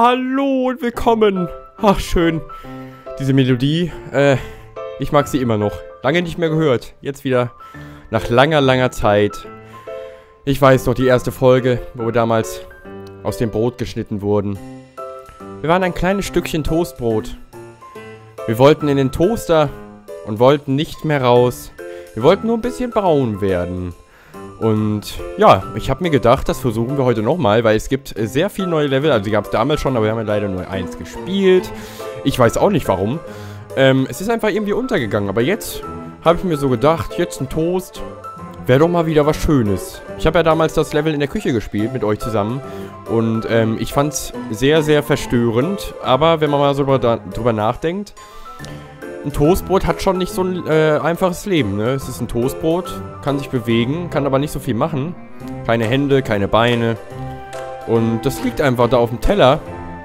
hallo und willkommen. Ach, schön. Diese Melodie, ich mag sie immer noch. Lange nicht mehr gehört. Jetzt wieder nach langer, langer Zeit. Ich weiß noch, die erste Folge, wo wir damals aus dem Brot geschnitten wurden. Wir waren ein kleines Stückchen Toastbrot. Wir wollten in den Toaster und wollten nicht mehr raus. Wir wollten nur ein bisschen braun werden. Und ja, ich habe mir gedacht, das versuchen wir heute nochmal, weil es gibt sehr viele neue Level. Also die gab es damals schon, aber wir haben ja leider nur eins gespielt. Ich weiß auch nicht warum. Es ist einfach irgendwie untergegangen. Aber jetzt habe ich mir so gedacht, jetzt ein Toast wäre doch mal wieder was Schönes. Ich habe ja damals das Level in der Küche gespielt mit euch zusammen. Und ich fand es sehr, sehr verstörend. Aber wenn man mal so drüber nachdenkt, ein Toastbrot hat schon nicht so ein einfaches Leben, ne? Es ist ein Toastbrot, kann sich bewegen, kann aber nicht so viel machen. Keine Hände, keine Beine. Und das liegt einfach da auf dem Teller.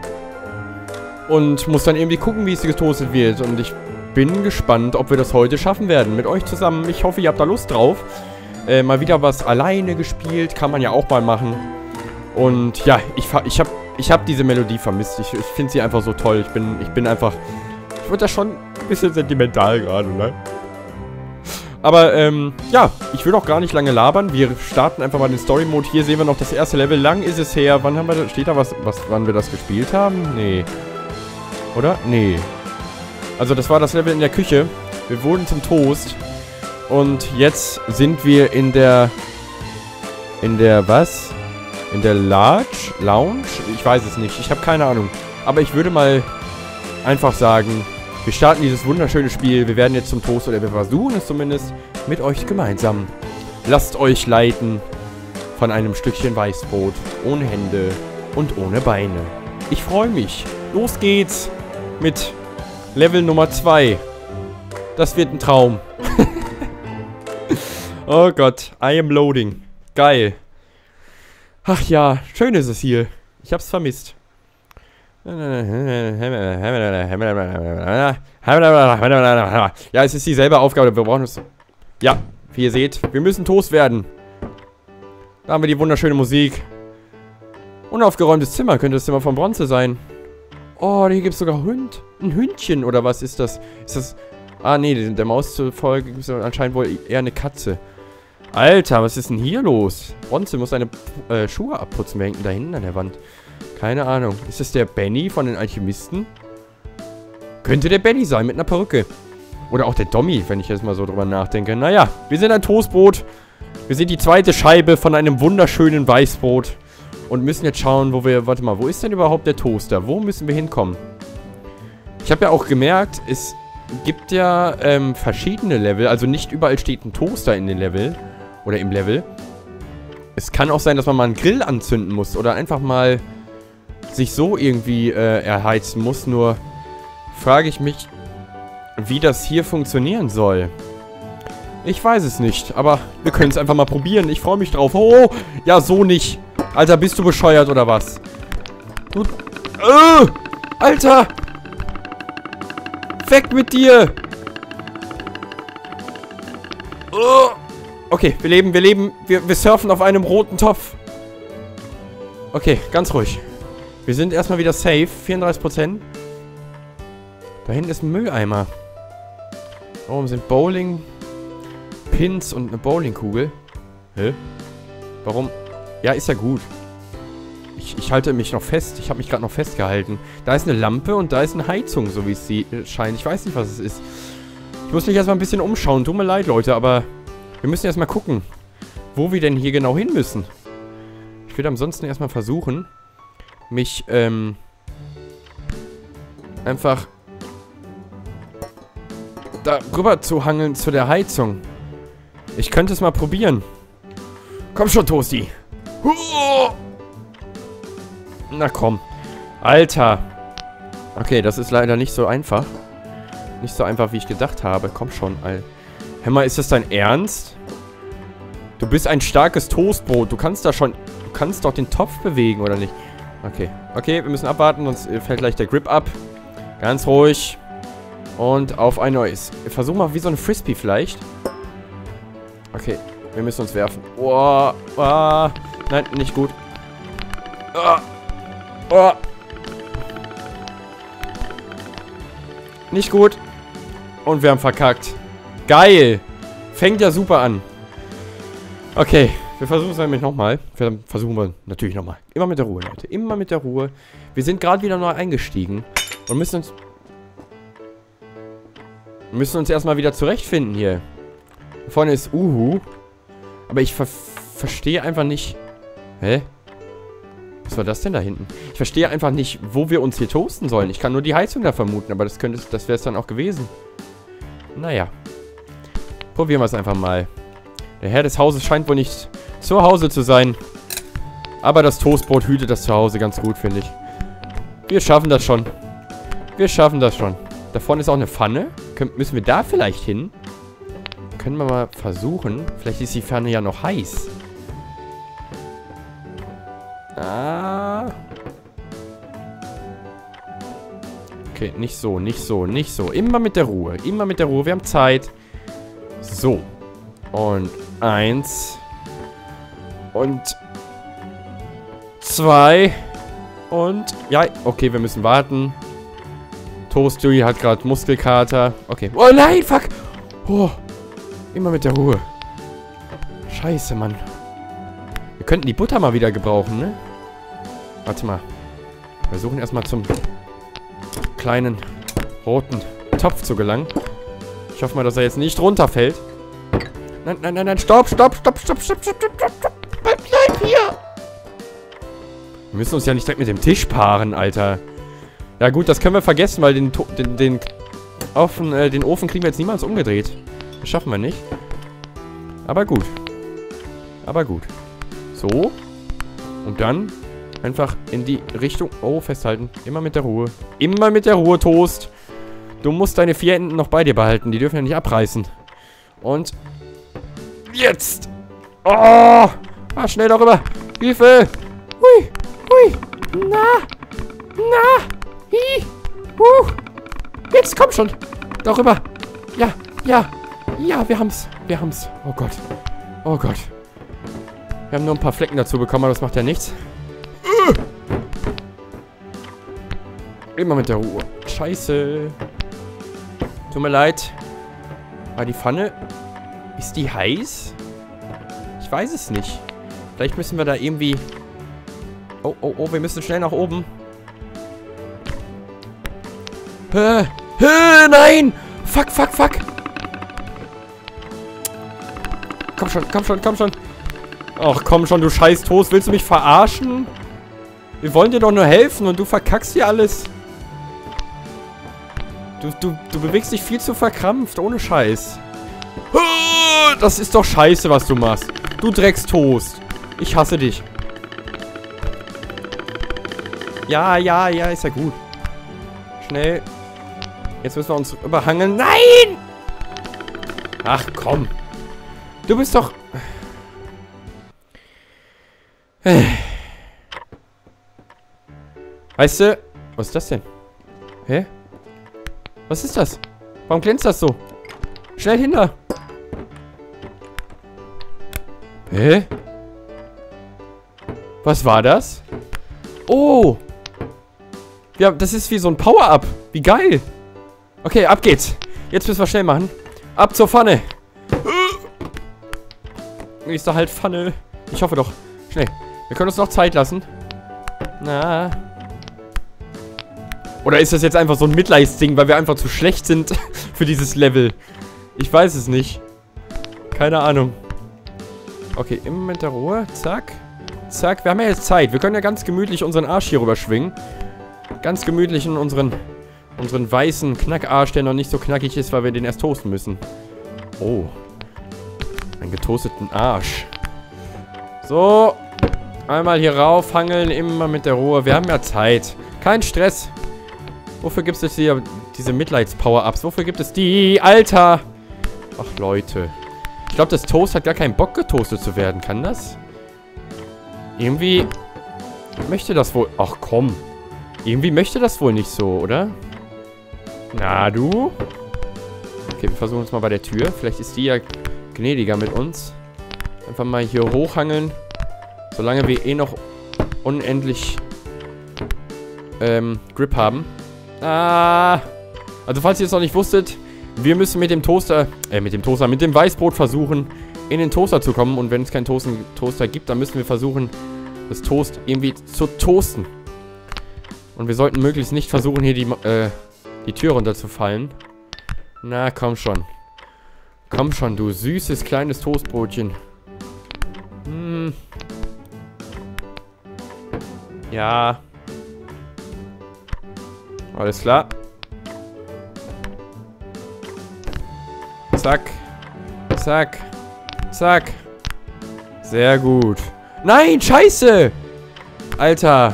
Und muss dann irgendwie gucken, wie es getoastet wird. Und ich bin gespannt, ob wir das heute schaffen werden. Mit euch zusammen. Ich hoffe, ihr habt da Lust drauf. Mal wieder was alleine gespielt. Kann man ja auch mal machen. Und ja, ich hab diese Melodie vermisst. Ich finde sie einfach so toll. Ich bin einfach... Ich wurde da schon ein bisschen sentimental gerade, ne? Aber, ja, ich will auch gar nicht lange labern. Wir starten einfach mal den Story-Mode. Hier sehen wir noch das erste Level. Lang ist es her. Wann haben wir das? Steht da wann wir das gespielt haben? Nee. Oder? Nee. Also, das war das Level in der Küche. Wir wurden zum Toast. Und jetzt sind wir in der was? In der Lounge? Ich weiß es nicht. Ich habe keine Ahnung. Aber ich würde mal einfach sagen, wir starten dieses wunderschöne Spiel. Wir werden jetzt zum Toast, oder wir versuchen es zumindest, mit euch gemeinsam. Lasst euch leiten von einem Stückchen Weißbrot, ohne Hände und ohne Beine. Ich freue mich. Los geht's mit Level Nummer 2. Das wird ein Traum. Oh Gott, I am loading. Geil. Ach ja, schön ist es hier. Ich hab's vermisst. Ja, es ist dieselbe Aufgabe. Wir brauchen es. Ja, wie ihr seht, wir müssen Toast werden. Da haben wir die wunderschöne Musik. Unaufgeräumtes Zimmer. Könnte das Zimmer von Bronze sein. Oh, hier gibt es sogar ein Hündchen oder was ist das? Ist das... Ah, nee, der Maus zufolge gibt es anscheinend wohl eher eine Katze. Alter, was ist denn hier los? Bronze muss seine Schuhe abputzen. Wer hängt denn da hinten an der Wand? Keine Ahnung. Ist das der Benny von den Alchemisten? Könnte der Benny sein, mit einer Perücke. Oder auch der Dommy, wenn ich jetzt mal so drüber nachdenke. Naja, wir sind ein Toastbrot. Wir sind die zweite Scheibe von einem wunderschönen Weißbrot. Und müssen jetzt schauen, wo wir... Warte mal, wo ist denn überhaupt der Toaster? Wo müssen wir hinkommen? Ich habe ja auch gemerkt, es gibt ja verschiedene Level. Also nicht überall steht ein Toaster in den Level. Oder im Level. Es kann auch sein, dass man mal einen Grill anzünden muss. Oder einfach mal... sich so irgendwie erheizen muss, nur frage ich mich, wie das hier funktionieren soll. Ich weiß es nicht, aber wir können es einfach mal probieren. Ich freue mich drauf. Oh, ja, so nicht. Alter, bist du bescheuert oder was? Du... Alter! Weg mit dir! Okay, wir leben. Wir surfen auf einem roten Topf. Okay, ganz ruhig. Wir sind erstmal wieder safe. 34%. Da hinten ist ein Mülleimer. Warum sind Bowling-Pins und eine Bowlingkugel? Hä? Warum? Ja, ist ja gut. Ich halte mich noch fest. Ich habe mich gerade noch festgehalten. Da ist eine Lampe und da ist eine Heizung, so wie es scheint. Ich weiß nicht, was es ist. Ich muss mich erstmal ein bisschen umschauen. Tut mir leid, Leute, aber wir müssen erstmal gucken, wo wir denn hier genau hin müssen. Ich würde ansonsten erstmal versuchen, mich, einfach da rüber zu hangeln zu der Heizung. Ich könnte es mal probieren. Komm schon, Toasty. Na komm. Alter. Okay, das ist leider nicht so einfach. Nicht so einfach, wie ich gedacht habe. Komm schon, Alter. Hör mal, ist das dein Ernst? Du bist ein starkes Toastbrot. Du kannst da schon... Du kannst doch den Topf bewegen, oder nicht? Okay. Okay, wir müssen abwarten, sonst fällt gleich der Grip ab. Ganz ruhig. Und auf ein neues. Versuch mal wie so ein Frisbee vielleicht. Okay, wir müssen uns werfen. Oh, oh. Nein, nicht gut. Oh. Oh. Nicht gut. Und wir haben verkackt. Geil. Fängt ja super an. Okay, wir versuchen es nämlich nochmal. Versuchen wir natürlich nochmal. Immer mit der Ruhe, Leute. Immer mit der Ruhe. Wir sind gerade wieder neu eingestiegen. Und müssen uns erstmal wieder zurechtfinden hier. Da vorne ist Uhu. Aber ich verstehe einfach nicht... Hä? Was war das denn da hinten? Ich verstehe einfach nicht, wo wir uns hier toasten sollen. Ich kann nur die Heizung da vermuten, aber das wäre es dann auch gewesen. Naja. Probieren wir es einfach mal. Der Herr des Hauses scheint wohl nicht zu Hause zu sein. Aber das Toastbrot hütet das Zuhause ganz gut, finde ich. Wir schaffen das schon. Wir schaffen das schon. Da vorne ist auch eine Pfanne. Müssen wir da vielleicht hin? Können wir mal versuchen. Vielleicht ist die Pfanne ja noch heiß. Ah. Okay, nicht so, nicht so, nicht so. Immer mit der Ruhe. Immer mit der Ruhe. Wir haben Zeit. So. Und 1. Und 2. Und... Ja, okay, wir müssen warten. Toasty hat gerade Muskelkater. Okay. Oh nein, fuck! Oh. Immer mit der Ruhe. Scheiße, Mann. Wir könnten die Butter mal wieder gebrauchen, ne? Warte mal. Wir versuchen erstmal zum kleinen roten Topf zu gelangen. Ich hoffe mal, dass er jetzt nicht runterfällt. Nein, nein, nein, nein. Stopp, stopp, stopp, stopp, stopp, stopp, stopp, stopp. Bleib hier. Wir müssen uns ja nicht direkt mit dem Tisch paaren, Alter. Ja gut, das können wir vergessen, weil den Ofen kriegen wir jetzt niemals umgedreht. Das schaffen wir nicht. Aber gut. Aber gut. So. Und dann einfach in die Richtung... Oh, festhalten. Immer mit der Ruhe. Immer mit der Ruhe, Toast. Du musst deine 4 Enden noch bei dir behalten. Die dürfen ja nicht abreißen. Und... Jetzt! Oh! Ah, schnell darüber! Hilfe! Hui! Hui! Na! Na! Hi! Jetzt komm schon! Darüber! Ja! Ja! Ja, wir haben's! Wir haben's! Oh Gott! Oh Gott! Wir haben nur ein paar Flecken dazu bekommen, aber das macht ja nichts. Immer mit der Ruhe. Scheiße! Tut mir leid. Aber die Pfanne... Ist die heiß? Ich weiß es nicht. Vielleicht müssen wir da irgendwie... Oh, oh, oh, wir müssen schnell nach oben. Nein! Fuck, fuck, fuck! Komm schon, komm schon, komm schon. Ach, komm schon, du scheiß Toast. Willst du mich verarschen? Wir wollen dir doch nur helfen und du verkackst hier alles. Du bewegst dich viel zu verkrampft, ohne Scheiß. Das ist doch scheiße, was du machst. Du Dreckstoast. Ich hasse dich. Ja, ja, ja, ist ja gut. Schnell. Jetzt müssen wir uns überhangeln. Nein! Ach, komm. Du bist doch... Weißt du... Was ist das denn? Hä? Was ist das? Warum glänzt das so? Schnell hinter! Hä? Was war das? Oh! Ja, das ist wie so ein Power-Up. Wie geil! Okay, ab geht's. Jetzt müssen wir schnell machen. Ab zur Pfanne! Nächster halt Pfanne. Ich hoffe doch. Schnell. Wir können uns noch Zeit lassen. Na. Oder ist das jetzt einfach so ein Mitleidsding, weil wir einfach zu schlecht sind für dieses Level? Ich weiß es nicht. Keine Ahnung. Okay, immer mit der Ruhe. Zack. Zack. Wir haben ja jetzt Zeit. Wir können ja ganz gemütlich unseren Arsch hier rüber schwingen. Ganz gemütlich in unseren weißen Knackarsch, der noch nicht so knackig ist, weil wir den erst toasten müssen. Oh. Einen getoasteten Arsch. So. Einmal hier rauf, hangeln, immer mit der Ruhe. Wir haben ja Zeit. Kein Stress. Wofür gibt es jetzt hier diese Mitleids-Power-Ups? Wofür gibt es die? Alter! Ach, Leute. Ich glaube, das Toast hat gar keinen Bock, getoastet zu werden. Kann das? Irgendwie möchte das wohl... Ach, komm. Irgendwie möchte das wohl nicht so, oder? Na, du? Okay, wir versuchen uns mal bei der Tür. Vielleicht ist die ja gnädiger mit uns. Einfach mal hier hochhangeln. Solange wir eh noch unendlich Grip haben. Ah! Also falls ihr es noch nicht wusstet, wir müssen mit dem Weißbrot versuchen, in den Toaster zu kommen. Und wenn es keinen Toaster gibt, dann müssen wir versuchen, das Toast irgendwie zu toasten. Und wir sollten möglichst nicht versuchen, hier die Tür runterzufallen. Na, komm schon. Komm schon, du süßes, kleines Toastbrotchen. Ja. Alles klar. Zack. Zack. Zack. Sehr gut. Nein, scheiße! Alter.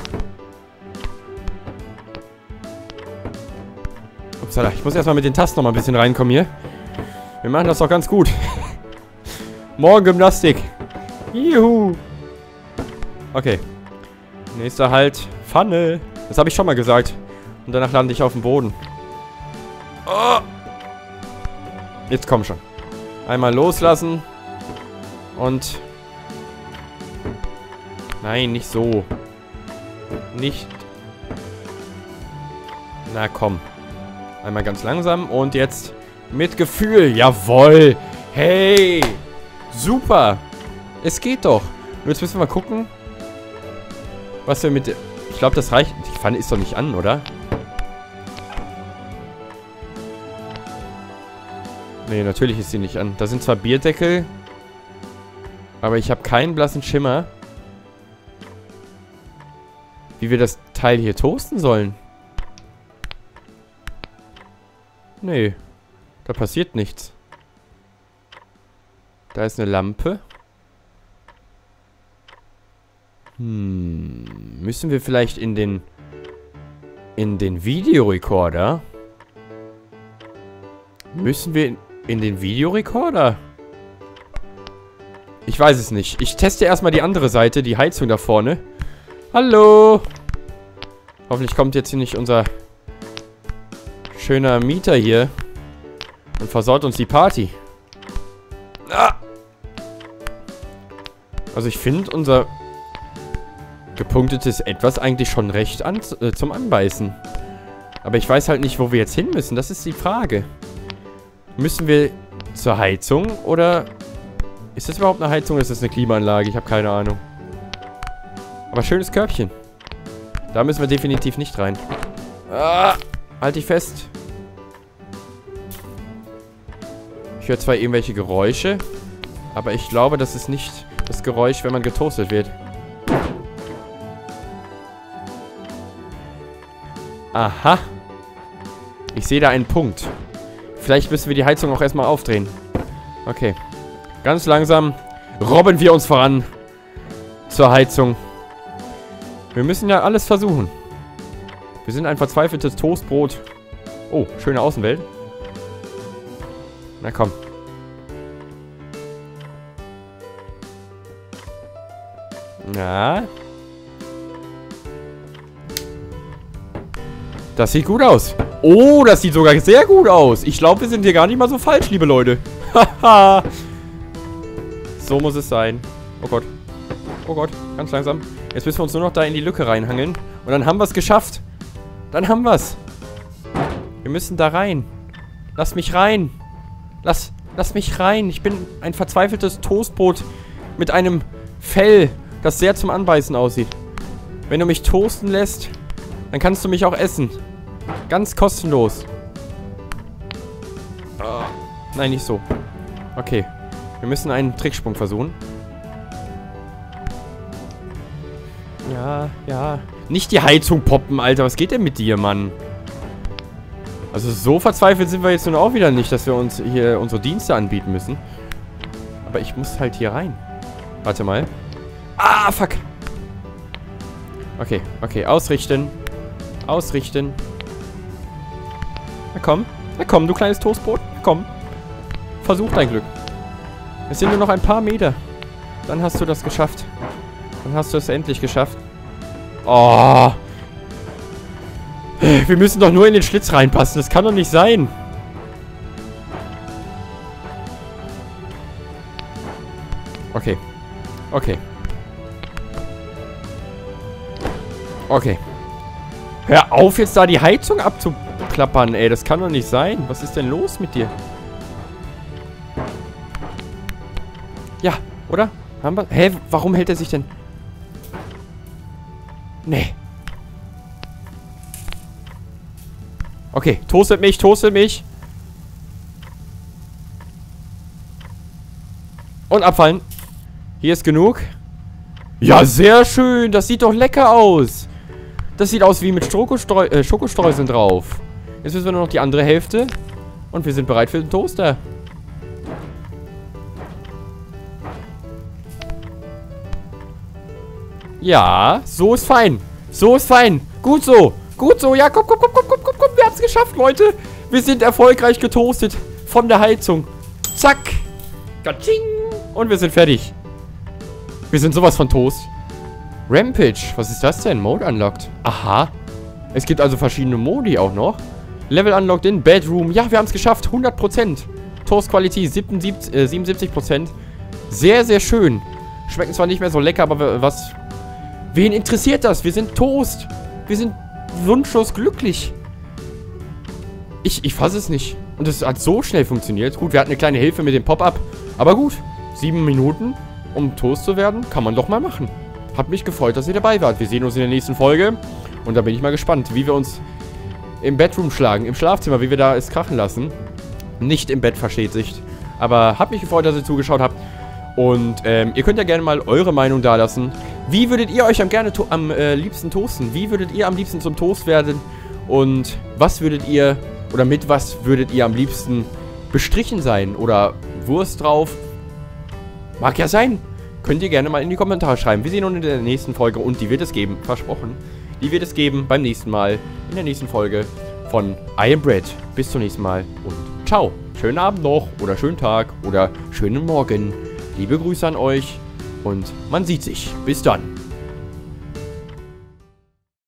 Upsala, ich muss erstmal mit den Tasten noch mal ein bisschen reinkommen hier. Wir machen das doch ganz gut. Morgen Gymnastik. Juhu. Okay. Nächster Halt. Pfanne. Das habe ich schon mal gesagt. Und danach lande ich auf dem Boden. Oh. Jetzt komm schon. Einmal loslassen. Und... Nein, nicht so. Nicht... Na komm. Einmal ganz langsam. Und jetzt mit Gefühl. Jawohl. Hey. Super. Es geht doch. Und jetzt müssen wir mal gucken, was wir mit... Ich glaube, das reicht. Die Pfanne ist doch nicht an, oder? Nee, natürlich ist sie nicht an. Da sind zwar Bierdeckel, aber ich habe keinen blassen Schimmer, wie wir das Teil hier toasten sollen. Nee, da passiert nichts. Da ist eine Lampe. Müssen wir vielleicht in den Videorekorder? Müssen wir in den Videorekorder? Ich weiß es nicht. Ich teste erstmal die andere Seite, die Heizung da vorne. Hallo! Hoffentlich kommt jetzt hier nicht unser schöner Mieter hier und versaut uns die Party. Ah! Also ich finde unser gepunktetes Etwas eigentlich schon recht zum Anbeißen. Aber ich weiß halt nicht, wo wir jetzt hin müssen. Das ist die Frage. Müssen wir zur Heizung oder... Ist das überhaupt eine Heizung oder ist das eine Klimaanlage? Ich habe keine Ahnung. Aber schönes Körbchen. Da müssen wir definitiv nicht rein. Ah, halt dich fest. Ich höre zwar irgendwelche Geräusche, aber ich glaube, das ist nicht das Geräusch, wenn man getoastet wird. Aha. Ich sehe da einen Punkt. Vielleicht müssen wir die Heizung auch erstmal aufdrehen. Okay. Ganz langsam robben wir uns voran zur Heizung. Wir müssen ja alles versuchen. Wir sind ein verzweifeltes Toastbrot. Oh, schöne Außenwelt. Na komm. Na. Das sieht gut aus. Oh, das sieht sogar sehr gut aus. Ich glaube, wir sind hier gar nicht mal so falsch, liebe Leute. Haha. So muss es sein. Oh Gott. Oh Gott. Ganz langsam. Jetzt müssen wir uns nur noch da in die Lücke reinhangeln. Und dann haben wir es geschafft. Dann haben wir es. Wir müssen da rein. Lass mich rein. Lass mich rein. Ich bin ein verzweifeltes Toastbrot mit einem Fell, das sehr zum Anbeißen aussieht. Wenn du mich toasten lässt, dann kannst du mich auch essen. Ganz kostenlos. Oh. Nein, nicht so. Okay. Wir müssen einen Tricksprung versuchen. Ja, ja. Nicht die Heizung poppen, Alter. Was geht denn mit dir, Mann? Also so verzweifelt sind wir jetzt nun auch wieder nicht, dass wir uns hier unsere Dienste anbieten müssen. Aber ich muss halt hier rein. Warte mal. Ah, fuck. Okay, okay. Ausrichten. Ausrichten. Na komm, du kleines Toastbrot. Na komm. Versuch dein Glück. Es sind nur noch ein paar Meter. Dann hast du das geschafft. Dann hast du es endlich geschafft. Oh. Wir müssen doch nur in den Schlitz reinpassen. Das kann doch nicht sein. Okay. Okay. Okay. Hör auf, jetzt da die Heizung abzudrehen. hochklappern, ey. Das kann doch nicht sein. Was ist denn los mit dir? Ja, oder? Haben wir... Hä, warum hält er sich denn... Nee. Okay, toastet mich, toastet mich. Und abfallen. Hier ist genug. Ja, sehr schön. Das sieht doch lecker aus. Das sieht aus wie mit Schokostreuseln drauf. Jetzt müssen wir nur noch die andere Hälfte. Und wir sind bereit für den Toaster. Ja, so ist fein. So ist fein. Gut so. Gut so. Ja, komm. Wir haben es geschafft, Leute. Wir sind erfolgreich getoastet. Von der Heizung. Zack. Gatsching. Und wir sind fertig. Wir sind sowas von Toast. Rampage. Was ist das denn? Mode unlocked. Aha. Es gibt also verschiedene Modi auch noch. Level unlocked in Bedroom. Ja, wir haben es geschafft. 100%. Toast Quality 77%. Sehr, sehr schön. Schmecken zwar nicht mehr so lecker, aber was... Wen interessiert das? Wir sind Toast. Wir sind wunschlos glücklich. Ich fasse es nicht. Und es hat so schnell funktioniert. Gut, wir hatten eine kleine Hilfe mit dem Pop-Up. Aber gut. 7 Minuten, um Toast zu werden, kann man doch mal machen. Hat mich gefreut, dass ihr dabei wart. Wir sehen uns in der nächsten Folge. Und da bin ich mal gespannt, wie wir uns im Bedroom schlagen. Im Schlafzimmer, wie wir da es krachen lassen. Nicht im Bett, versteht sich. Aber hat mich gefreut, dass ihr zugeschaut habt. Und ihr könnt ja gerne mal eure Meinung dalassen. Wie würdet ihr euch am liebsten toasten? Wie würdet ihr am liebsten zum Toast werden? Und was würdet ihr, oder mit was würdet ihr am liebsten bestrichen sein? Oder Wurst drauf? Mag ja sein. Könnt ihr gerne mal in die Kommentare schreiben. Wir sehen uns in der nächsten Folge und die wird es geben. Versprochen. Die wird es geben beim nächsten Mal. In der nächsten Folge von I Am Bread. Bis zum nächsten Mal und ciao. Schönen Abend noch oder schönen Tag oder schönen Morgen. Liebe Grüße an euch und man sieht sich. Bis dann.